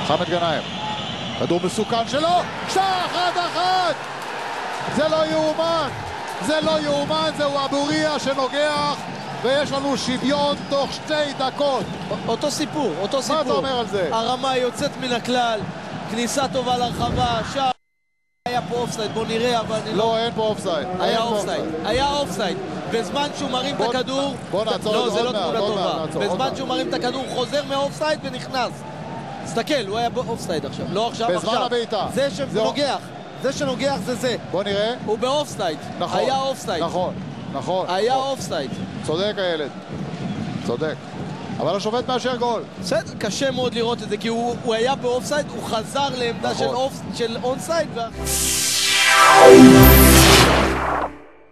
חמד גנאים, כדור מסוכן שלו, 1-1! זה לא יאומן, זה לא יאומן, זהו אבוריה שנוגח, ויש לנו שוויון תוך 2 דקות. אותו סיפור, אותו סיפור. מה אתה אומר על זה? הרמה יוצאת מן הכלל, כניסה טובה לרחבה, שער. היה פה אופסייד, בוא נראה, אבל אני לא, אין פה אופסייד. היה אופסייד. בזמן שהוא מרים את הכדור... בוא נעצור לא, זה לא עוד תמונה טובה. מעט, בזמן שהוא מרים את הכדור, חוזר מאופסייד ונכנס. תסתכל, הוא היה באופסייד עכשיו. לא עכשיו, בזמן הבעיטה. זה שנוגח. זה שנוגח זה זה. בוא נראה. הוא באופסייד. נכון. היה אופסייד. נכון. היה אופסייד. צודק הילד. צודק. אבל השופט מאשר גול. בסדר, קשה מאוד לראות את זה, כי הוא היה באופסייד, הוא חזר לעמדה של אונסייד.